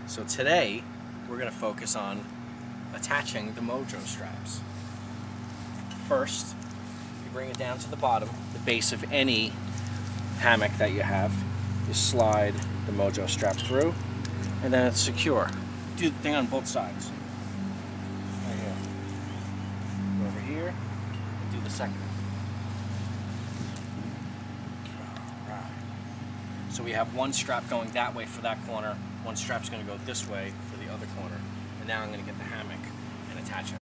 So today we're going to focus on attaching the Mojo straps. First, you bring it down to the bottom, the base of any hammock that you have. You slide the Mojo strap through, and then it's secure. Do the thing on both sides. Right here. Go over here and do the second. Alright. So we have one strap going that way for that corner, one strap's going to go this way for the other corner. And now I'm going to get the hammock and attach it.